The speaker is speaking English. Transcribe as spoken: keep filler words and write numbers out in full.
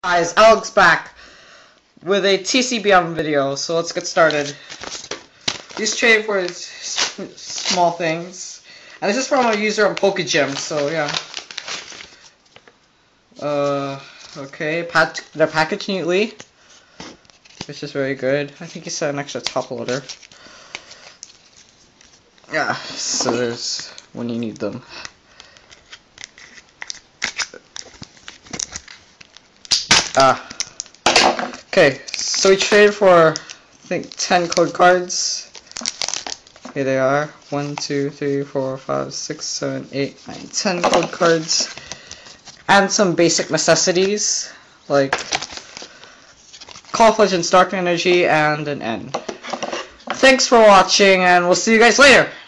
Guys, Alex back with a T C B M video, so let's get started. Use trade for small things, and this is from a user on Pokegym, so yeah. Uh, okay, Pat they're packaged neatly, which is very good. I think he said an extra top loader. Yeah, so there's when you need them. Ah. Okay, so we traded for, I think, ten code cards. Here they are. one, two, three, four, five, six, seven, eight, nine, ten code cards. And some basic necessities, like Call of Legends Dark Energy and an N. Thanks for watching, and we'll see you guys later!